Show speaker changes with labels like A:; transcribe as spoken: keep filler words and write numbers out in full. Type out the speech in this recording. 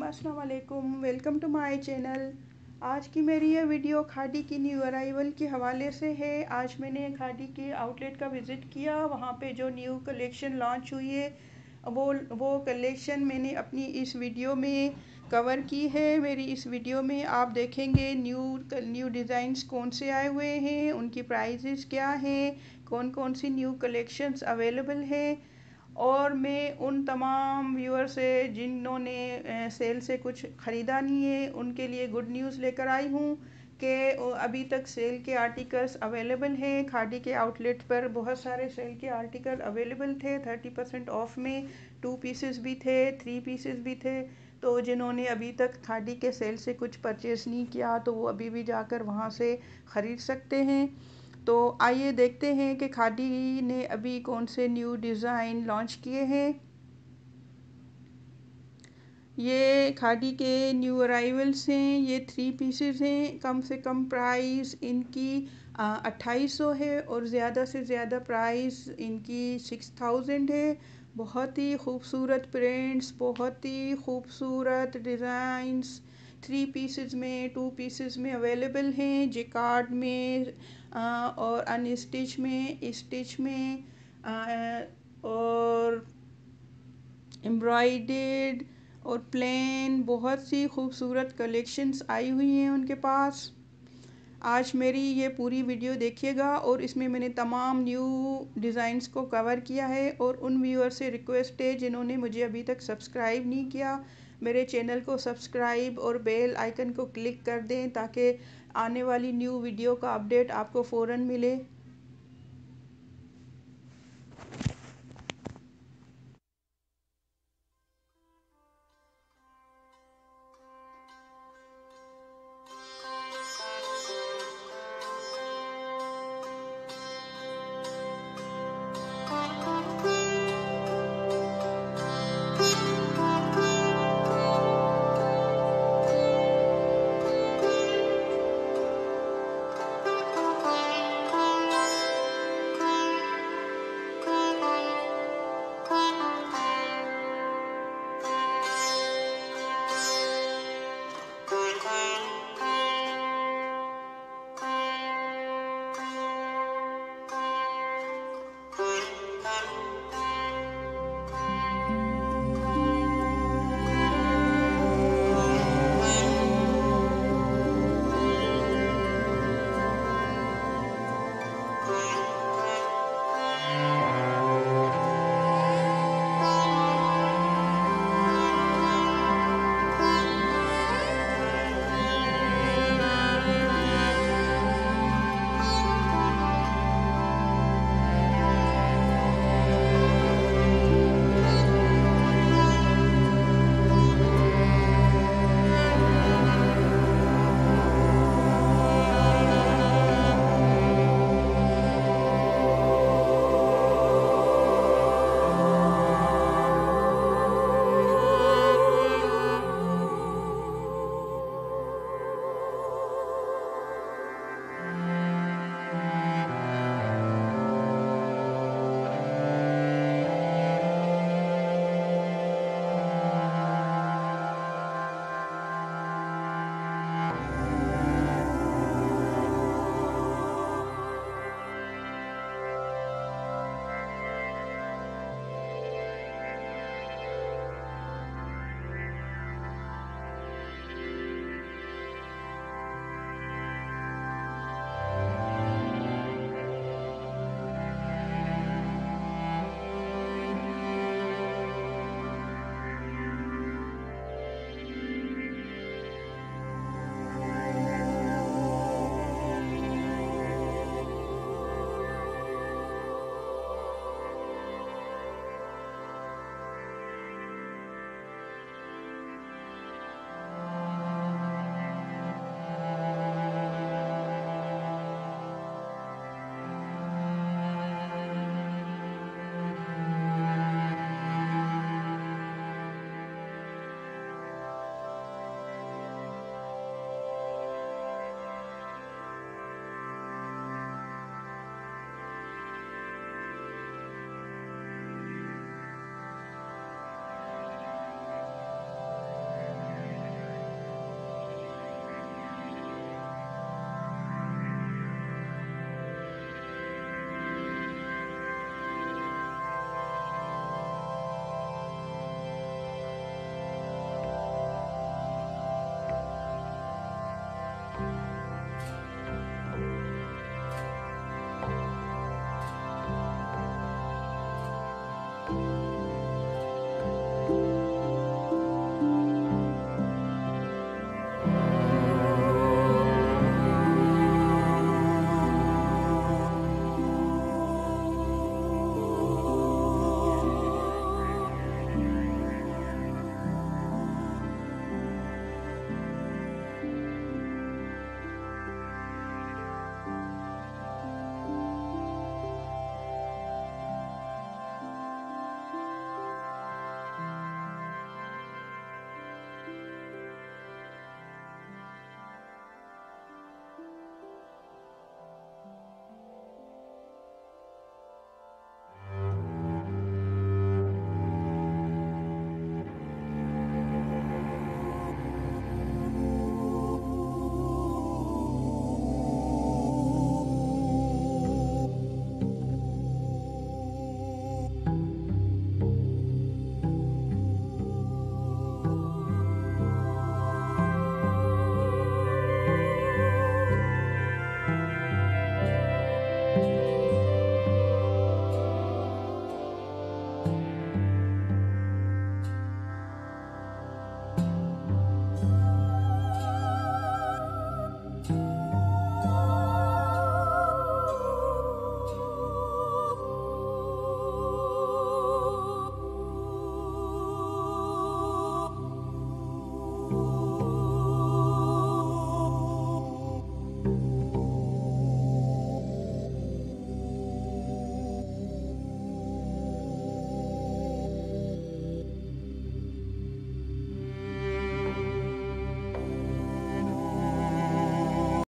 A: अस्सलाम वालेकुम, welcome to my channel. आज की मेरी ये वीडियो खादी की न्यू अराइवल के हवाले से है। आज मैंने खादी के आउटलेट का विज़िट किया। वहाँ पे जो न्यू कलेक्शन लॉन्च हुई है वो वो कलेक्शन मैंने अपनी इस वीडियो में कवर की है। मेरी इस वीडियो में आप देखेंगे न्यू न्यू डिज़ाइंस कौन से आए हुए हैं, उनकी प्राइसेस क्या हैं, कौन कौन सी न्यू कलेक्शंस अवेलेबल हैं। और मैं उन तमाम व्यूअर से जिन्होंने सेल से कुछ ख़रीदा नहीं है उनके लिए गुड न्यूज़ लेकर आई हूँ कि अभी तक सेल के आर्टिकल्स अवेलेबल हैं। खादी के आउटलेट पर बहुत सारे सेल के आर्टिकल अवेलेबल थे, थर्टी परसेंट ऑफ में। टू पीसेस भी थे, थ्री पीसेस भी थे। तो जिन्होंने अभी तक खादी के सेल से कुछ परचेज़ नहीं किया तो वो अभी भी जाकर वहाँ से ख़रीद सकते हैं। तो आइए देखते हैं कि खादी ने अभी कौन से न्यू डिज़ाइन लॉन्च किए हैं। ये खादी के न्यू अराइवल्स हैं। ये थ्री पीसेस हैं। कम से कम प्राइस इनकी अट्ठाईस सौ है और ज़्यादा से ज़्यादा प्राइस इनकी सिक्स थाउजेंड है। बहुत ही खूबसूरत प्रिंट्स, बहुत ही खूबसूरत डिज़ाइंस थ्री पीसेस में, टू पीसेस में अवेलेबल हैं। जिकार्ड में आ, और अनस्टिच में, स्टिच में आ, और एम्ब्रॉयडर्ड और प्लेन, बहुत सी खूबसूरत कलेक्शंस आई हुई हैं उनके पास। आज मेरी ये पूरी वीडियो देखिएगा और इसमें मैंने तमाम न्यू डिज़ाइंस को कवर किया है। और उन व्यूअर से रिक्वेस्ट है जिन्होंने मुझे अभी तक सब्सक्राइब नहीं किया, मेरे चैनल को सब्सक्राइब और बेल आइकन को क्लिक कर दें ताकि आने वाली न्यू वीडियो का अपडेट आपको फ़ौरन मिले।